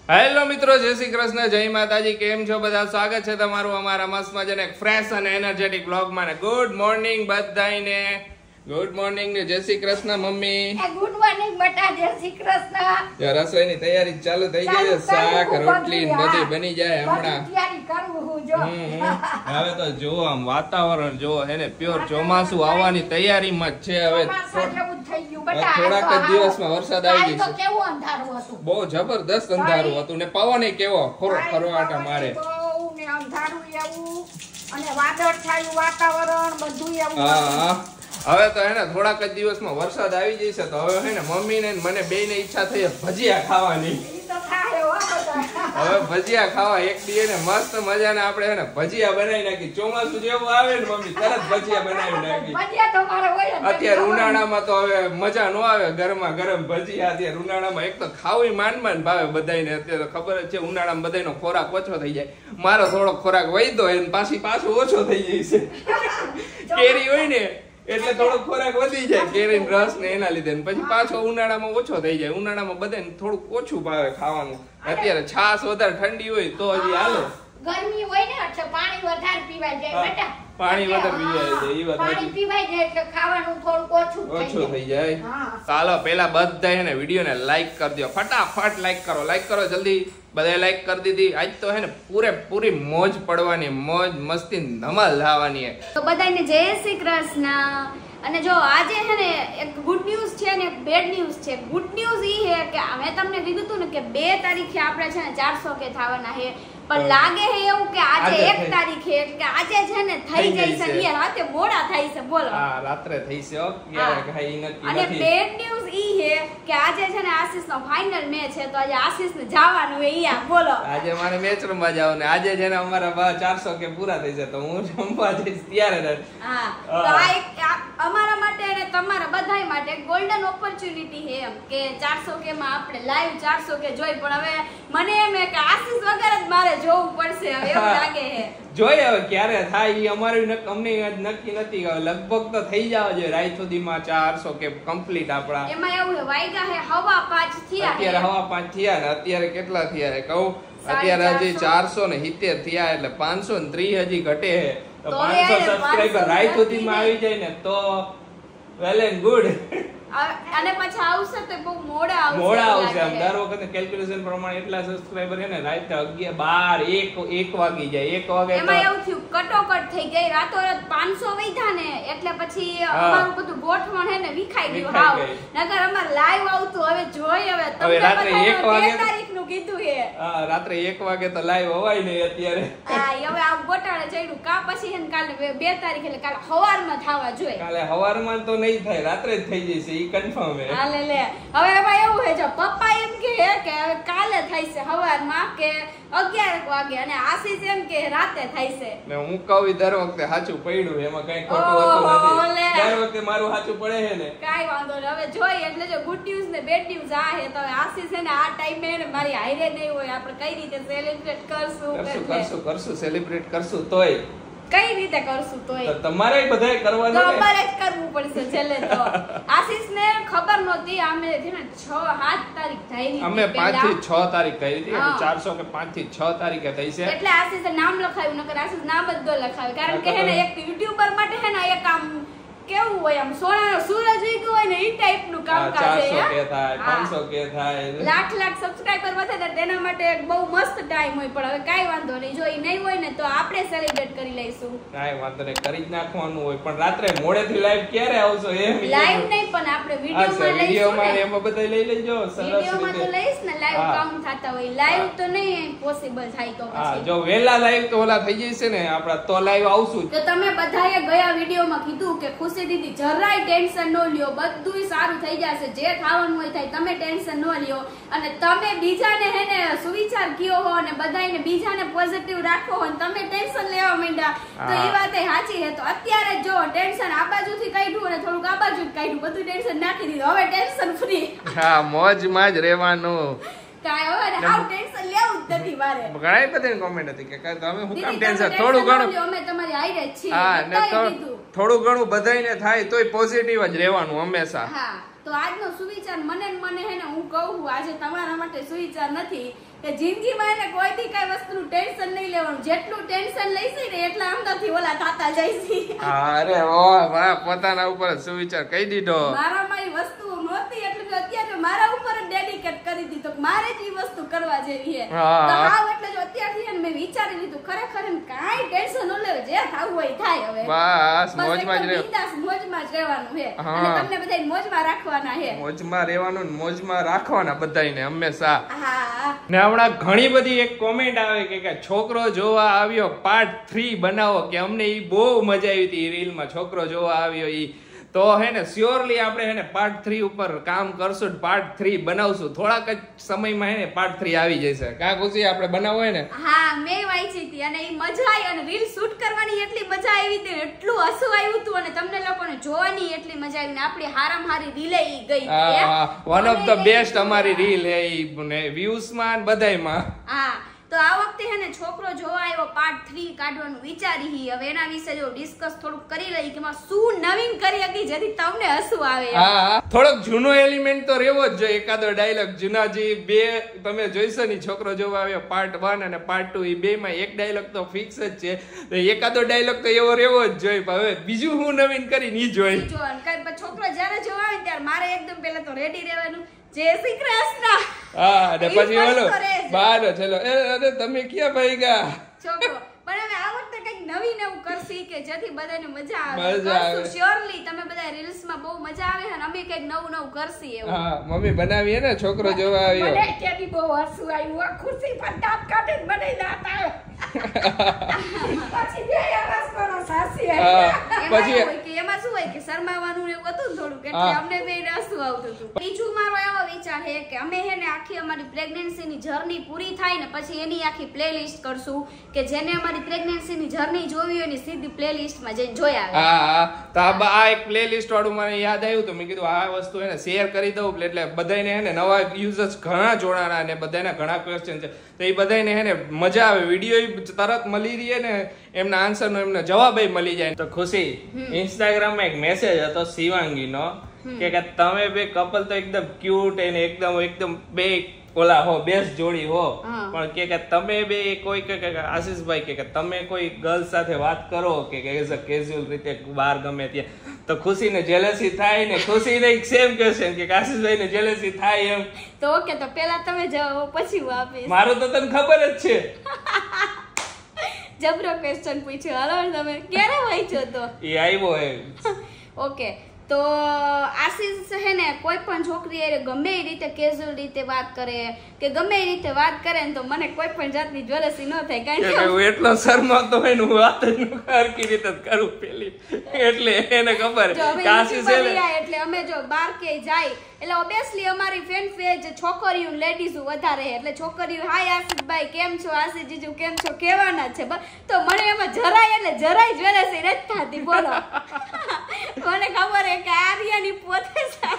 Hello મિત્રો, જય શ્રી કૃષ્ણ, જય માતાજી. કેમ છો બધા? સ્વાગત છે તમારું અમારા મસ્ત મજાના એક ફ્રેશ અને એનર્જેટિક બ્લોગમાં. ગુડ મોર્નિંગ બધાને. ગુડ મોર્નિંગ ને જય શ્રી કૃષ્ણ મમ્મી. ગુડ મોર્નિંગ બેટા, જય શ્રી કૃષ્ણ. રસોઈની તૈયારી ચાલુ થઈ ગઈ છે. શાક રોટલી બધી બની જાય હમણાં. તૈયારી કરું હું જો. હવે તો જો આમ વાતાવરણ જો એને પ્યોર ચોમાસું આવવાની તૈયારીમાં જ છે. હવે થોડાક જ દિવસમાં વરસાદ આવી જશે. કેવું અંધારું હતું, બહુ જબરદસ્ત અંધારું હતું ને પવન કેવો ફરવાટા મારે. બહુ ને અંધારું એવું અને વાદળ છાયું વાતાવરણ બધું એવું. હા, હવે તો હેને થોડાક જ દિવસમાં વરસાદ આવી જશે તો હવે હેને મમ્મી ને મને બેયને ઈચ્છા થઈ ભજીયા ખાવાની. હવે ભજીયા ખાવા એક દી ને મસ્ત મજાને આપણે હેને ભજીયા બનાવી નાખી. ચોમાસું જેવું આવે ને મમ્મી તરત ભજીયા બનાવી નાખી. અત્યારે ઉનાળામાં તો હવે મજા ન આવે ગરમા ગરમ ભજીયા. અત્યારે ઉનાળામાં એક તો ખાવું માંડ ભાવે બધાને. અત્યારે ખબર જ છે ઉનાળામાં બધાનો ખોરાક ઓછો થઈ જાય. મારો થોડો ખોરાક વૈધો એને પાછો ઓછો થઈ જાય છે. કેરી હોય ને એટલે થોડો ખોરાક વધી જાય કેરીનો રસ ને એના લીધે. પછી પાછો ઉનાળામાં ઓછો થઈ જાય. ઉનાળામાં બધાને થોડુંક ઓછું ભાવે ખાવાનું. અત્યારે છાસ વધારે ઠંડી હોય તો હજી હાલે. ગરમી હોય ને એટલે પાણી વધારે પીવાય જાય બેટા. પાણી વધારે પીવાય જાય એ વાત. પાણી પીવાય જાય એટલે ખાવાનું થોડુંક ઓછું થઈ જાય. ચાલો પેલા બધા એને વિડીયોને લાઈક કરી દો. ફટાફટ લાઈક કરો જલ્દી. બધાએ લાઈક કરી દીધી. આજ તો હે ને પૂરી મોજ પડવાની, મોજ મસ્તી ધમાલ થવાની. તો બધાને જય શ્રી કૃષ્ણ. અને જો આજે છે ને એક ગુડ ન્યૂઝ છે ને એક બેડ ન્યૂઝ છે. ગુડ ન્યૂઝ ઈ છે કે મેં તમને કીધું હતું ને કે 2 તારીખે આપણે છે ને 400K થવાના છે. પણ લાગે છે એવું કે આજે 1 તારીખે એટલે કે આજે છે ને થઈ જશે. ઈ રાતે મોડા થાય છે. બોલો. હા, રાત્રે થઈ છે. ક્યારે ખાઈ નથી. અને બેડ ન્યૂઝ ઈ છે કે આજે છે ને આશીષ નો ફાઇનલ મેચ છે. તો આજે આશીષ ને જવાનું છે ઈ. બોલો, આજે મારે મેચ રમવા જવાનું ને આજે છે ને અમારા 400K પૂરા થઈ છે તો હું રમવા જઈશ ત્યારે. હા, તો આ એક અમારા માટે અને તમારા બધાય માટે ગોલ્ડન ઓપોર્ચ્યુનિટી છે એમ કે 400K માં આપણે લાઈવ 400K જોઈ. પણ હવે મને એમ કે આશીષ વગર જ મારે જોવું પડશે હવે એવું લાગે છે. જોઈએ હવે ક્યારે થાય ઈ અમારું અમને નક્કી નથી. લગભગ તો થઈ જાવ જોઈએ રાત સુધીમાં 400K કમ્પ્લીટ આપડા. એમાં એવું છે વાયગા હે 5:15 થયા. અત્યારે 5:15 થયા ને અત્યારે કેટલા થયા કહું? અત્યારે હજી 470 થયા એટલે 530 હજી ઘટે છે. તો 500 સબસ્ક્રાઇબર રાત સુધીમાં આવી જાય ને તો વેલ એન્ડ ગુડ. અને પછી આવશે તો બહુ મોડા આવશે. આમ દર વખતે કેલ્ક્યુલેશન પ્રમાણે એટલા સબસ્ક્રાઇબર છે ને રાત 11 12 1 વાગી જાય. 1 વાગે એમાં એવું થયું કટોકટ થઈ ગઈ. રાતોરાત 500 વૈધા ને એટલે પછી અમારું બધું ગોઠવણ હે ને વિખાઈ ગયું. હાવ નકર અમાર લાઈવ આવતું. હવે જોઈ હવે તમને રાત્રે 1 વાગે તારીખનું કીધું છે. હા, રાત્રે 1 વાગે તો લાઈવ અવાય નહીં અત્યારે. હા, હવે આ ગોટાળે ચડ્યું. કા પછી હે ને કાલે 2 તારીખ એટલે કાલે સવારમાં થવા જોઈએ. કાલે સવારમાં તો નહીં થાય, રાત્રે જ થઈ જશે ઈ કન્ફર્મ હે. હાલે લે. હવે એમાં એવું છે જો પપ્પા એમ કે હવે કાલે થાય છે સવારમાં કે 11 વાગે અને આશીષ એમ કે રાતે થાય છે. ને હું કહું દર વખતે સાચું પડ્યું. એમાં કઈ ખોટું હોતું નથી. દર વખતે મારું સાચું પડે છે ને. કાઈ વાંધો નહીં. હવે જોઈ એટલે જો ગુડ ન્યૂઝ ને બેડ ન્યૂઝ આ છે તો આશીષ છે ને આ ટાઈમે ને મારી હાઈરે નહીં હોય. આપણે કઈ રીતે સેલિબ્રેટ કરશું સેલિબ્રેટ કરશું તોય કઈ રીતે કરશું તોય તમારે બધાય કરવાનું. તમારે જ કરવું પડશે છેલ્લે તો. આશીષ ને ખબર નહોતી. અમે છે ને 6-7 તારીખ થઈ હતી. અમે 5 થી 6 તારીખ થઈ હતી. 400 કે 5 થી 6 તારીખે થઈ છે. એટલે આશીષે નામ લખાવ્યું. નકર આશીષ નામ જ ન લખાવ્યું. કારણ કે હે ને એક યુટ્યુબર માટે હે ને એક આમ કેવું હોય આમ સોનાનો સૂરજ ઉગ્યો હોય ને ઈ ટાઈપનું કામકાજ છે. 400K થાય 500K થાય લાખ સબસ્ક્રાઇબર વધે તો તેના માટે બહુ મસ્ત ટાઈમ હોય. પણ હવે કાઈ વાંધો નહીં. જો ઈ નહીં હોય ને તો આપણે સેલિબ્રેટ કરી લઈશું. કાઈ વાંધો નહીં, કરી જ નાખવાનું હોય. પણ રાત્રે મોડેથી લાઈવ ક્યારે આવશો એમ? લાઈવ નહીં પણ આપણે વિડિયોમાં એમાં બધા લઈ લેજો. વિડિયોમાં તો લઈશ ને લાઈવ કામ થતા હોય. લાઈવ તો નહીં પોસિબલ થાય તો પછી જો વેલા લાઈવ તો ઓલા થઈ જશે ને આપડા તો લાઈવ આવશું. તો તમે બધાએ ગયા વિડિયોમાં કીધું કે દીદી જરાય ટેન્શન ન લ્યો, બધું સારું થઈ જશે. જે થવાનું હોય થાય, તમે ટેન્શન ન લ્યો. અને તમે બીજાને હે ને સુવિચાર કયો હો અને બધાને બીજાને પોઝિટિવ રાખો હો અને તમે ટેન્શન લેવા માંડ્યા તો એ વાત સાચી છે. તો અત્યારે જો ટેન્શન આ બાજુથી કાઢ્યું અને થોડુંક આ બાજુ કાઢ્યું, બધું ટેન્શન નાખી દીધું. હવે ટેન્શન ફ્રી. હા, મોજમાં જ રહેવાનું. કાઈ હવે આવ ટેન્શન લેવું જ નથી મારે. ઘણા બધાની કોમેન્ટ હતી કે તમે હું કામ ટેન્શન થોડું ઘણું અમે તમારી આઈ રહી છીએ. હા, ને થોડું ઘણું બધાઈને થાય તોય પોઝિટિવ જ રહેવાનું હંમેશા. હા, તો આજનો સુવિચાર મને હે ને હું કહું છું આજે તમારા માટે સુવિચાર નથી કે જિંદગીમાં એને કોઈથી કઈ વસ્તુનું ટેન્શન નહીં લેવાનું. જેટલું ટેન્શન લઈશી ને એટલા અંદરથી ઓલા થતા જઈશી. અરે વાહ, પોતાના ઉપર સુવિચાર કહી દીધો. મારામાં એ વસ્તુ નહોતી એટલે કે અત્યારે મારા ઉપર જ ડેડિકેટ કરી દીધો. મારે જ એ વસ્તુ કરવા જેવી છે. તો હાવ એટલે જો અત્યારથી મેં વિચારી લીધું ખરેખર કાંઈ ટેન્શન ન લેવું, જે થવું હોય થાય. હવે બસ મોજમાં જ મોજમાં જ રહેવાનું છે અને તમને બધાય મોજમાં રાખવાના છે. મોજમાં રહેવાનું ને મોજમાં રાખવાના બધાયને હંમેશા. હા ને હમણાં ઘણી બધી એક કોમેન્ટ આવે કે છોકરો જોવા આવ્યો પાર્ટ 3 બનાવો, કે અમને ઈ બહુ મજા આવી હતી રીલમાં છોકરો જોવા આવ્યો ઈ. તો હે ને શ્યોરલી આપણે હે ને પાર્ટ 3 ઉપર કામ કરશું, પાર્ટ 3 બનાવશું. થોડાક જ સમયમાં હે ને પાર્ટ 3 આવી જશે. કા ખુશી આપણે બનાવવો હોય ને? હા મેં વાંચી હતી અને ઈ મજા આવી અને રીલ શૂટ કરવાની એટલી મજા આવી હતી, એટલું હસવું આવ્યું હતું અને તમને લોકોને જોવાની એટલી મજા આવી ને આપણી હારામ હારી રીલે ઈ ગઈ. હા વન ઓફ ધ બેસ્ટ અમારી રીલ હે ઈ ને વ્યૂઝ માં બધાયમાં. હા તો આ વખતે હે ને છોકરો જોવા આવ્યો પાર્ટ 3 કાઢવાનું વિચારી હી. હવે એના વિશે જો ડિસ્કસ થોડુંક કરી લઈ કે માં શું નવીન કરી હતી જેથી તમને હસવું આવે. હા થોડોક જૂનો એલિમેન્ટ તો રહેવો જ જોઈએ. એકાદો ડાયલોગ જૂના જે બે તમે જોઈશો ને છોકરો જોવા આવ્યો પાર્ટ 1 અને પાર્ટ 2 એ બે માં એક ડાયલોગ તો ફિક્સ જ છે. એકાદો ડાયલોગ તો એવો રહેવો જ જોઈએ. હવે બીજું હું નવીન કરી ની જોઈ. છોકરો જ્યારે જોવા આવે ત્યારે મારે એકદમ પહેલા તો રેડી રહેવાનું. જય શ્રી કૃષ્ણ. હા ને પછી બોલો બારો ચલો અરે તમે ક્યાં ભાઈ ગયા છોકરો. પણ હવે આ વખતે કઈક નવી નવું કરશી કે જેથી બધાને મજા આવે. કરશું શ્યોરલી. તમે બધા રીલ્સ માં બહુ મજા આવે અને અમે કઈક નવું નવું કરશી એવું. હા મમ્મી બનાવીએ ને છોકરો જોવા આવ્યો. મને ત્યાંથી બહુ હસવું આવ્યું. ખુશી પણ દાંત કાઢીને બનાવી દાતા. પછી બે આવાજ કરો સાસી પછી એમાં શું હોય કે શરમાવાનું એવું હતું ને થોડું એટલે અમને બે હસવું આવતું હતું. બીજું મારો એવો વિચાર છે કે અમે હે ને આખી અમારી પ્રેગ્નન્સી ની જર્ની પૂરી થાય ને પછી એની આખી પ્લેલિસ્ટ કરશું કે જેને અમારી પ્રેગ્નન્સી ની જર્ની જોવી હોય ને સીધી પ્લેલિસ્ટ માં જઈને જોઈ આવે. હા તો આ એક પ્લેલિસ્ટ વાળું મને યાદ આવ્યું તો મેં કીધું આ વસ્તુ એને શેર કરી દઉં એટલે બધાને હે ને નવા યુઝર્સ ઘણા જોડાણા અને બધાના ઘણા ક્વેશ્ચન છે તો એ બધાને હે ને મજા આવે. વિડીયો તરત મળી રહે ને એમના આન્સર નો એમને જવાબ મળી જાય. તો ખુશી ઇન્સ્ટાગ્રામ માં એક મેસેજ હતો શિવાંગી નો કે તમે બે કપલ તો એકદમ ક્યુટ અને એકદમ બે ઓલા હો બેસ્ટ જોડી હો પણ કે તમે બે કોઈ કે આશીષભાઈ કે તમે કોઈ ગર્લ સાથે વાત કરો કે એઝ અ કેઝ્યુઅલ રીતે બહાર ગમે ત્યાં તો ખુશીને જેલસી થાય ને ખુશીને સેમ ક્વેશ્ચન કે આશીષભાઈને જેલસી થાય એમ. તો ઓકે તો પહેલા તમે જવાબ પછી હું આપીશ. મારું તો તને ખબર જ છે. જબરો ક્વેશ્ચન પૂછ્યો. હાલો તમે ક્યારે વાંચ્યો તો? એ આવ્યો હે. ઓકે તો આશીષ છે ને કોઈ પણ છોકરી એ ગમે એ રીતે કેઝ્યુઅલ રીતે વાત કરે કે ગમે એ રીતે વાત કરે ને તો મને કોઈ પણ જાતની જ્વેલસી ન થાય. કારણ કે હું એટલો શરમાતો હોય ને હું વાત જ હરકી રીતે કરું પેલી એટલે એને ખબર કે આશીષ એટલે અમે જો બાર કે જાય એટલે ઓબ્વિયસલી અમારી ફ્રેન્ડ પેજ છોકરીઓ લેડીઝ વધારે એટલે છોકરીઓ હાય આશીષભાઈ કેમ છો, આશીષ જીજુ કેમ છો કહેવાના છે. તો મને એમાં જરાય જ્વેલસી નથી થતી. બોલો મને ખબર હે કે આર્યાની પોતે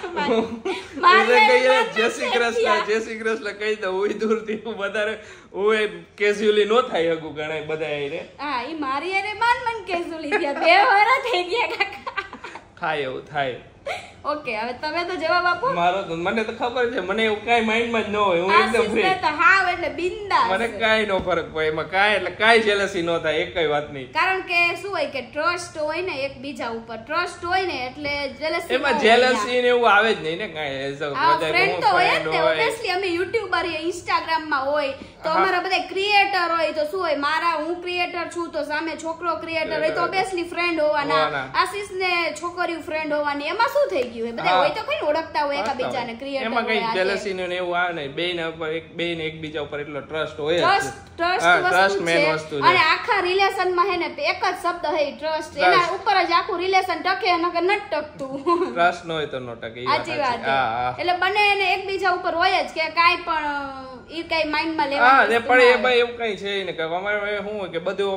જય શ્રી કૃષ્ણ કહી દઉં હું દૂરથી હું વધારે હું કેઝ્યુઅલી નો થાય હગું ઘણા બધા. હા ઈ મારી અરે માન કેઝ્યુઅલી થયા 2 વર્ષ થઈ ગયા કાકા. થાય એવું થાય. ઓકે હવે તમે તો જવાબ આપો. મારો તો મને તો ખબર છે મને એવું કાઈ માઇન્ડમાં જ ન હોય. હું એકદમ ફ્રી તો હાવ એટલે બિંદાસ. મને કાઈ નો ફરક પડે એમાં કાઈ એટલે કાઈ જેલસી ન થાય એકઈ વાત નહીં. કારણ કે શું હોય કે ટ્રસ્ટ હોય ને એકબીજા ઉપર ટ્રસ્ટ હોય ને એટલે જેલસી એમાં જેલસી ને એવું આવે જ નહીં ને કાઈ. એઝ અ બધા ફ્રેન્ડ તો હોય જ ને. ઓબ્વિયસલી અમે યુટ્યુબર એ ઇન્સ્ટાગ્રામ માં હોય તો અમારા બધા ક્રિએટર હોય તો શું હોય મારા હું ક્રિએટર છું તો સામે છોકરો ક્રિએટર હોય તો ઓબ્વિયસલી ફ્રેન્ડ હોવાના. આશીષ ને છોકરીઓ ફ્રેન્ડ હોવાની એમાં શું થઈ ગયું બધા હોય તો કઈ ઓળખતા હોય એકબીજાને ક્રિએટર એમાં કઈ જેલસી ને એવું આવે નહીં. બેને એકબીજા ઉપર એટલો ટ્રસ્ટ હોય જ. ટ્રસ્ટ મેન વસ્તુ છે. અને આખા રિલેશન માં હે ને એક જ શબ્દ હે ટ્રસ્ટ. એના ઉપર જ આખું રિલેશન ટકે નકર ન ટકતું. ટ્રસ્ટ ન હોય તો ન ટકે. સાચી વાત એટલે બંને એને એકબીજા ઉપર હોય જ કે કાઈ પણ ઈ કઈ માઇન્ડ માં લેવા. હા ને પણ એ ભાઈ એવું કઈ છે ને કે અમારે શું હોય કે બધું ઓપન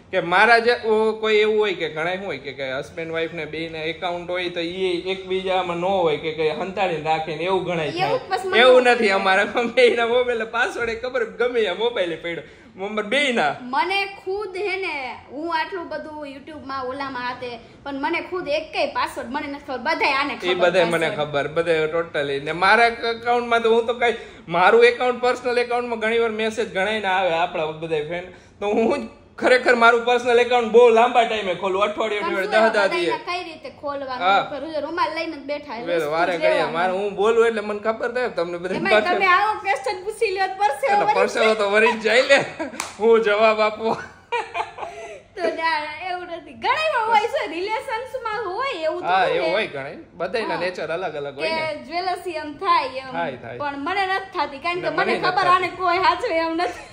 કે મારા જે કોઈ એવું હોય કે ઘણા શું હોય કે હસબન્ડ વાઈફ ને બે ને એકાઉન્ટ હોય તો એ એકબીજામાં ન હોય કે હંતાડીને રાખે ને એવું ગણાય થાય એવું નથી અમારા બે ના મોબાઈલ પાસવર્ડ ખબર ગમે મોબાઈલ પડ્યો નંબર બે ના મને ખુદ હે ને હું આટલું બધું યુટ્યુબ માં ઓલામાં આતે પણ મને ખુદ એકેય પાસવર્ડ મને નથી ખબર બધાય આને ખબર એ બધાય મને ખબર બધાય ટોટલી ને મારા એકાઉન્ટ માં તો હું તો કઈ મારું એકાઉન્ટ પર્સનલ એકાઉન્ટ માં ઘણી વાર મેસેજ ઘણાય ના આવે આપણા બધાય ફ્રેન્ડ તો હું ખરેખર મારું પર્સનલ એકાઉન્ટ બહુ લાંબા ટાઈમે ખોલું અઠવાડિયે 10 દિવસ કઈ રીતે ખોલવાનું રૂમાલ લઈને બેઠા વારે ઘડીએ મારે હું બોલું એટલે મને ખબર થાય તમને બધા તમે આવો ક્વેશ્ચન પૂછી લ્યો પરસે તો વરી જાય લે હું જવાબ આપો તો એવું નથી ઘણા હોય છે રિલેશન્સ માં હોય એવું તો હા એવું હોય ઘણા બધાયના નેચર અલગ અલગ હોય ને જ્વેલસી એમ થાય એમ પણ મને નથી થતી કારણ કે મને ખબર આને કોઈ હાચવે એમ નથી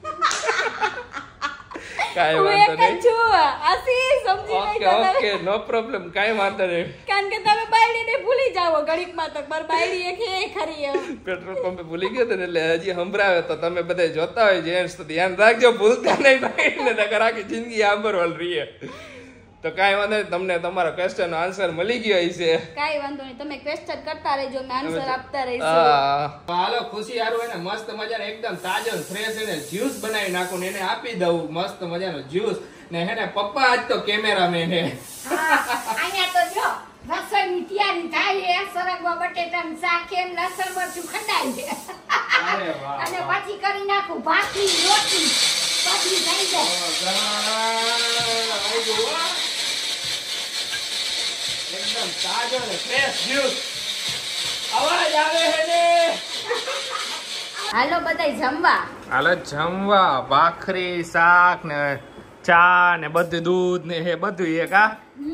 કાઈ વાંધો નહીં ઓકે નો પ્રોબ્લેમ કાઈ વાંધો નહીં કારણ કે તમે બાયડીને ભૂલી જાવો ઘડીકમાં તો પર બાયડી એક હે ખરી એમ પેટ્રોલ પંપે ભૂલી ગયો ને એટલે હજી સંભળાવે તો તમે બધા જોતા હોય જેન્ટ્સ તો ધ્યાન રાખજો ભૂલતા નહીં બાયડીને નકર આખી જિંદગી આંબરવાલ રહીએ તો કાઈ વાંધો નહીં તમને તમારો ક્વેશ્ચન નો આન્સર મળી ગયો હશે કાઈ વાંધો નહીં તમે ક્વેશ્ચન કરતા રહેજો મે આન્સર આપતા રહીશું હાલો ખુશી હારું એને મસ્ત મજાનો એકદમ તાજો ફ્રેશ એને જ્યુસ બનાવી નાખું ને એને આપી દઉં મસ્ત મજાનો જ્યુસ ને હેને પપ્પા આજ તો કેમેરામેન હે અહીંયા તો જો રસોઈની તૈયારી થાય છે સરગવા બટેટાનું શાક એમ લસણ મરચું ખંડાય છે અરે વાહ અને પછી કરી નાખું ભાખરી રોટલી પછી થઈ જાય એકદમ તાજો ને ફ્રેશ જ્યુસ અવાજ આવે હે ને હાલો બધાય જમવા હાલો જમવા ભાખરી શાક ને ચા ને બધું દૂધ ને હે બધું એક આ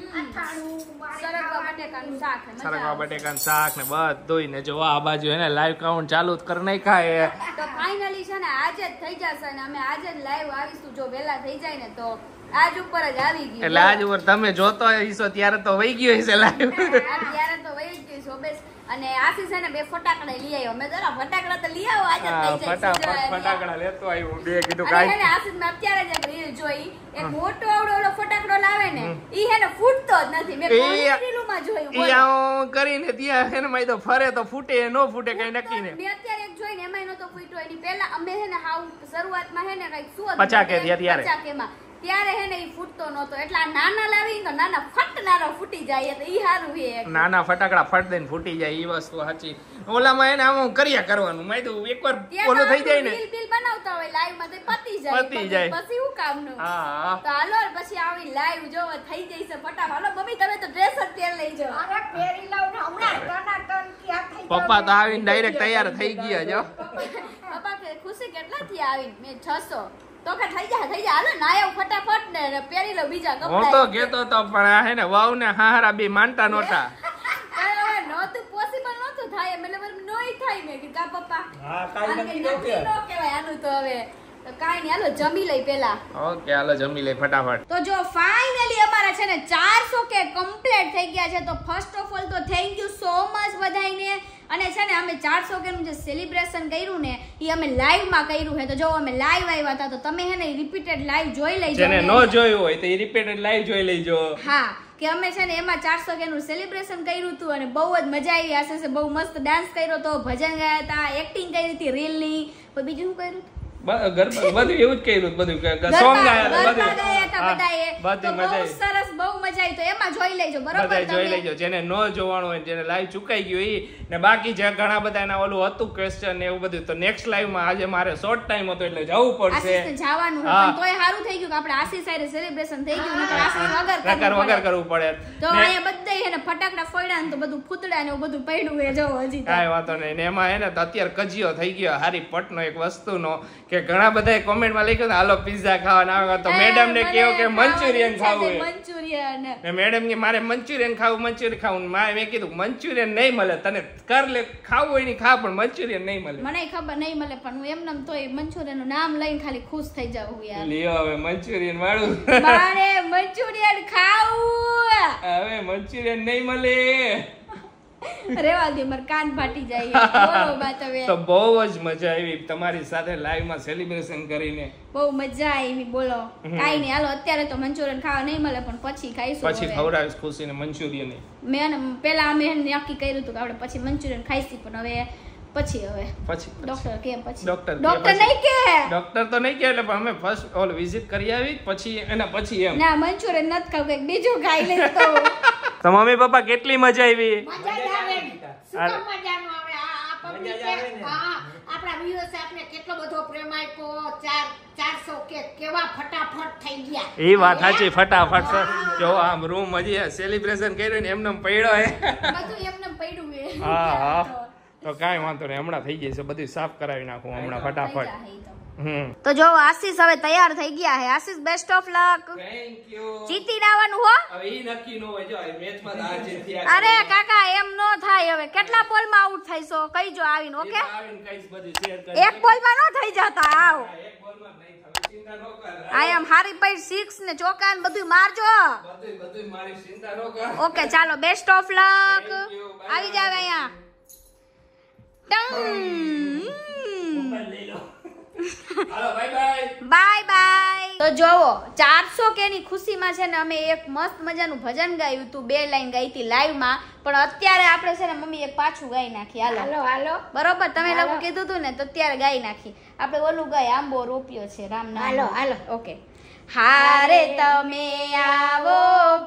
સરગવા બટેકાનું શાક ને બધું ને જો આ બાજુ એને લાઈવ કાઉન્ટ ચાલુ કરી નાખાય તો ફાઇનલી છે ને આજે જ થઈ જશે ને અમે આજે જ લાઈવ આવીશું જો વેલા થઈ જાય ને તો આજ ઉપર જ આવી ગયું એટલે આજ ઉપર તમે જોતો હશો ત્યારે તો વહી ગયો હશે લાઈવ ત્યારે તો વહી ગયું શોબેસ અને આશીષ છે ને બે ફટાકડા લઈ આવ્યો મેં જરા ફટાકડા તો લઈ આવો આજે થઈ જાય ફટાકડા લેતો આવ્યો બે કીધું કાઈ અને આશીષ મેં અત્યારે જ એક રીલ જોઈ એક મોટો આવડો ફટાકડો લાવે ને ઈ હે ને ફૂટતો જ નથી મેં રીલુમાં જોયું ઈ આવો કરીને ત્યાં એને માં તો ફરે તો ફૂટે નો ફૂટે કઈ નક્કી ને મેં અત્યારે એક જોઈને એમાંય નતો ફૂટ્યો એની પહેલા અમે હે ને હાવ શરૂઆતમાં હે ને કઈક શું પચાકે ત્યારે ત્યારે હે ને ઈ ફૂટતો નતો એટલે આ નાના લાવી તો નાના ફટનારો ફૂટી જાય તો ઈ હારું હે નાના ફટાકડા ફટ દઈને ફૂટી જાય ઈ વસ્તુ સાચી ઓલામાં એને આમ કર્યા કરવાનું મેં તો એકવાર ઓલો થઈ જાય ને બિલ બનાવતા હોય લાઈવ માં તો પતી જાય પછી હું કામનું હા તો હાલો પછી આવી લાઈવ જો થઈ જઈ છે ફટાફટ હાલો મમ્મી તમે તો ડ્રેસ જ પહેર લઈ જાઓ અરે પહેરી લઉં ને હમણાં ટનાટન ક્યાં થઈ પપ્પા તો આવીને ડાયરેક્ટ તૈયાર થઈ ગયા જો પપ્પા કે ખુશી કેટલાથી આવીને મેં 600 તો કે થઈ જા હાલો નાયો ફટાફટ ને પહેરી લો બીજા કપડા હું તો કેતો તો પણ આ હે ને વાવ ને હારા બી માનતા નહોતા નહોતું પોસિબલ નહોતું થાય એટલે નોય થાય મેં કીધું પપ્પા હા કાઈ નો કહેવાય આનું તો હવે તો કાઈ નહીં હાલો જમી લઈ પેલા ઓકે હાલો જમી લઈ ફટાફટ તો જો ફાઇનલી અમારા છે ને 400 કે કમ્પ્લીટ થઈ ગયા છે તો ફર્સ્ટ ઓફ ઓલ તો થેન્ક યુ સો મચ બધાઈને અને છે ને અમે 400 કે નું જે સેલિબ્રેશન કર્યું ને ઈ અમે લાઈવ માં કર્યું છે તો જો અમે લાઈવ આવ્યા હતા તો તમે હે ને રિપીટેડ લાઈવ જોઈ લેજો જેને નો જોયું હોય તો ઈ રિપીટેડ લાઈવ જોઈ લેજો હા કે અમે છે ને એમાં 400 કે નું સેલિબ્રેશન કર્યું હતું અને બહુ જ મજા આવી આશે બહુ મસ્ત ડાન્સ કર્યો તો ભજન ગાયા હતા એક્ટિંગ કરી હતી રીલ ની કોઈ બીજું શું કર્યું બધું એવું જ કર્યું બધું સોંગ સરસ બહુ મજા આવી તો એમાં જોઈ લેજો બરોબર જોઈ લેજો જેને નો જોવાનું હોય જેને લાઈવ ચુકાઈ ગયું ઈ ને બાકી જે ઘણા બધા એના ઓલું હતું ક્વેશ્ચન ને એવું બધું તો નેક્સ્ટ લાઈવ માં આજે મારે શોર્ટ ટાઈમ હતો એટલે જવું પડશે જવાનું પણ તોય સારું થઈ ગયું કે આપણે આશીષ સાથે સેલિબ્રેશન થઈ ગયું નકર આશીષ વગર કરવું પડે તો અહીંયા બધાય એને ફટાકડા ફોડ્યા ને તો બધું ફૂતડા ને બધું પડ્યું હે જો હજી કાઈ વાતો નહીં ને એમાં એને તો અત્યારે કજિયો થઈ ગયો હારી પટનો એક વસ્તુનો કે ઘણા બધા કોમેન્ટ માં લખ્યું હાલો પિઝા ખાવા ના તો મેડમ ને કહો કે મંચુરિયન ખાવું મંચુરિયન ને મેડમ કે મારે મંચુરિયન ખાવું મેં કીધું મંચુરિયન નહીં મળે તને કર લે ખાવું હોય ની ખા પણ મંચુરિયન નહીં મળે મને ખબર નહીં મળે પણ હું એમનેમ તોય મંચુરિયન નું નામ લઈને ખાલી ખુશ થઈ જાઉં યાર લ્યો હવે મંચુરિયન વાળું મારે મંચુરિયન ખાવું હવે મંચુરિયન નહીં મળે રેવા દે માર કાન ફાટી જાય બોલો બા તમે તો બહુ જ મજા આવી તમારી સાથે લાઈવ માં સેલિબ્રેશન કરીને બહુ મજા આવી બોલો કાઈ નહીં હાલો અત્યારે તો મંચુરિયન ખાવા નહીં મળે પણ પછી ખાઈશું પછી ખવડાવીશ ખુશીને મંચુરિયન મેં પેલા અમે નક્કી કર્યું હતું કે આપણે પછી મંચુરિયન ખાઈશું પણ હવે પછી ડોક્ટર કે પછી ડોક્ટર નહીં કે ડોક્ટર તો નહીં કે એટલે અમે ફર્સ્ટ ઓલ વિઝિટ કરી આવી પછી એના પછી એમ ના મંચુરિયન નથી ખાવ કઈક બીજું ખાઈ લે તો મમ્મી પપ્પા કેટલી મજા આવી મજા જ આવે શું મજાનું આવે આ પબ્લિક આપણા વ્યુઅર્સ આપણે કેટલો બધો પ્રેમ આપ્યો 400 કે કેવા ફટાફટ થઈ ગયા એ વાત સાચી ફટાફટ જો આમ રૂમ હજી સેલિબ્રેશન કર્યું ને એમને પડ્યો હે બધું એમને પડ્યું હે હા તો કાઈ વાંધો નહીં હમણાં થઈ જશે બધું સાફ કરાવી નાખું હમણાં ફટાફટ તો જો આશીષ હવે તૈયાર થઈ ગયા હે Ashish best of luck thank you જીતી આવવાનું હો હવે ઈ નક્કી નો હોય જો મેચમાં હાર જીત થયા અરે કાકા એમ નો થાય હવે કેટલા બોલમાં આઉટ થઈશો કહીજો આવીને ઓકે આવીને કઈસ બધું શેર કરી એક બોલમાં નો થઈ જતા આવ એક બોલમાં નહીં થવે ચિંતા ન કર આઈ એમ હારી પઈ 6 ને ચોકા ને બધું મારજો બધું મારી ચિંતા ન કર ઓકે ચાલો બેસ્ટ ઓફ લક આવી જાવ અહીંયા મોબાઈલ લઈ લો હાલો બાય બાય તો જોવો 400 કે ની ખુશીમાં છે ને અમે એક મસ્ત મજાનું ભજન ગાયું હતું 2 લાઈન ગાઈ હતી લાઈવ માં પણ અત્યારે આપણે છે ને મમ્મી એક પાછું ગાઈ નાખી હાલો બરોબર તમે લોકો કીધું હતું ને તો અત્યારે ગાઈ નાખી આપણે ઓલું ગાય આંબો રોપ્યો છે રામ નામ હાલો ઓકે હારે તમે આવો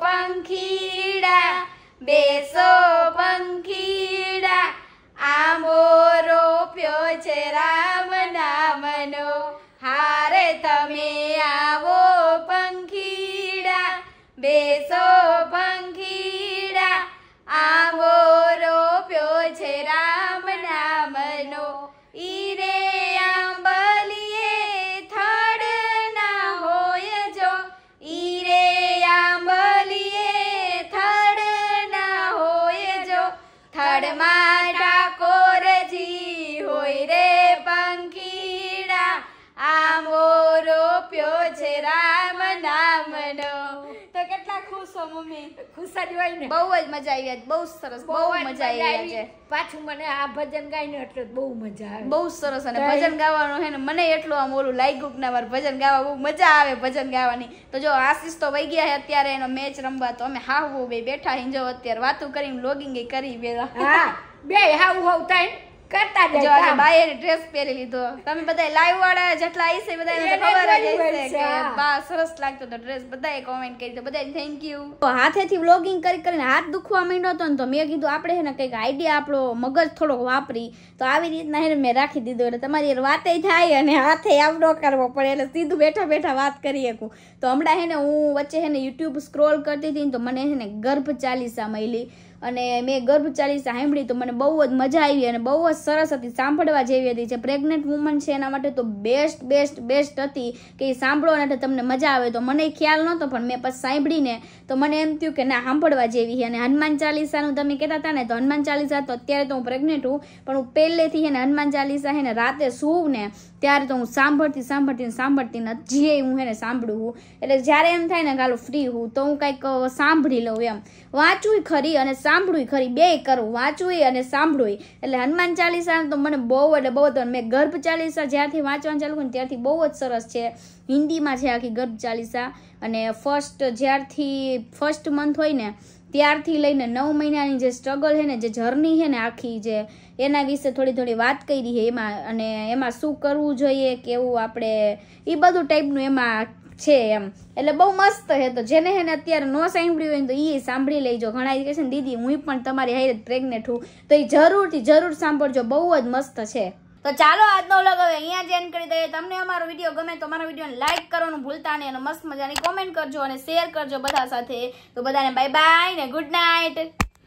પંખીડા બેસો પંખીડા આંબો રોપ્યો છે રામ નામનો હારે તમે આવો પંખીડા બેસો પંખીડા આંબો રોપ્યો છે રામ નામનો ઈ રે આંબલીએ થડ ના હોય જો ઈ રે આંબલીએ થડ ના હોય જો થડમાં ડાકોરજી હોય રે પંખીડા આંબો રોપ્યો છે રામ નામનો તો કેટલા ખુશ હો મમ્મી ખુશ જ હોય ને બહુ જ મજા આવી આજ બહુ સરસ બહુ મજા આવી છે પાછું મને આ ભજન ગાઈને એટલે બહુ મજા આવે બહુ સરસ અને ભજન ગાવાનું હે ને મને એટલું આમ ઓલું લાગ્યું કે ના મારે ભજન ગાવા બહુ મજા આવે ભજન ગાવાની તો જો આશીષ તો વહી ગયા છે અત્યારે એનો મેચ રમવા તો અમે હાવ બે બેઠા હિંજો અત્યારે વાતું કરીને લોગિંગ કરી બેલા હા બે હાવ થાય કરતા જો આ બાએ ડ્રેસ પહેરી લીધો તમે બધા લાઈવ વાળા જેટલા આઈ છે બધાને તો ખબર જ હશે કે બા સરસ લાગતો તો ડ્રેસ બધાએ કોમેન્ટ કરી તો બધાને થેન્ક યુ તો હાથેથી વ્લોગિંગ કરીને હાથ દુખવા માંડ્યો હતો ને તો મેં કીધું આપણે હે ને કંઈક આઈડિયા આપણો મગજ થોડોક વાપરી તો આવી રીતના હે મેં રાખી દીધો એટલે તમારી વાતે થાય અને હાથે આવડો કરવો પડે એટલે સીધું બેઠા બેઠા વાત કરી શકું તો હમણાં હે ને હું વચ્ચે હે ને યુટ્યુબ સ્ક્રોલ કરતી હતી તો મને હે ને ગર્ભ ચાલીસા મળી અને મેં ગર્ભ ચાલીસા સાંભળી તો મને બહુ જ મજા આવી અને બહુ જ સરસ હતી સાંભળવા જેવી હતી જે પ્રેગ્નન્ટ વુમન છે એના માટે તો બેસ્ટ હતી કે સાંભળો ને તમને મજા આવે તો મને ખ્યાલ નહોતો પણ મેં પછી સાંભળીને તો મને એમ થયું કે ના સાંભળવા જેવી અને હનુમાન ચાલીસાનું તમે કહેતા હતા ને તો હનુમાન ચાલીસા તો અત્યારે તો હું પ્રેગ્નેન્ટ હું પણ હું પહેલેથી હે ને હનુમાન ચાલીસા હે ને રાતે સૂવું ને ત્યારે તો હું સાંભળતી ને હજી હું હે ને સાંભળું હું એટલે જ્યારે એમ થાય ને ગાલો ફ્રી હું તો હું કંઈક સાંભળી લઉં એમ વાંચું ખરી અને સાંભળું ખરી બે કરું વાંચું અને સાંભળું એટલે હનુમાન ચાલીસા તો મને બહુ એટલે બહુ મેં ગર્ભ ચાલીસા જ્યારથી વાંચવાનું ચાલુ કર્યું ત્યારથી બહુ જ સરસ છે હિન્દીમાં છે આખી ગર્ભ ચાલીસા અને જ્યારથી ફર્સ્ટ મંથ હોય ને ત્યારથી લઈને 9 મહિનાની જે સ્ટ્રગલ છે ને જે જર્ની છે ને આખી જે એના વિશે થોડી વાત કરી છે એમાં અને એમાં શું કરવું જોઈએ કેવું આપણે એ બધું ટાઈપનું એમાં છે એમ એટલે બહુ મસ્ત છે તો જેને હે ને અત્યારે નો સાંભળ્યું હોય તો એ સાંભળી લેજો ઘણા કહે છે ને દીદી હું પણ તમારી હારે પ્રેગ્નેન્ટ હું તો એ જરૂર સાંભળજો બહુ જ મસ્ત છે તો ચાલો આજનો વ્લોગ હવે અહીંયા જ એન્ડ કરી દઈએ તમને અમારો વિડીયો ગમે તો અમારા વિડીયોને લાઈક કરવાનું ભૂલતા નહીં અને મસ્ત મજાની કોમેન્ટ કરજો અને શેર કરજો બધા સાથે તો બધાને બાય બાય ને ગુડ નાઇટ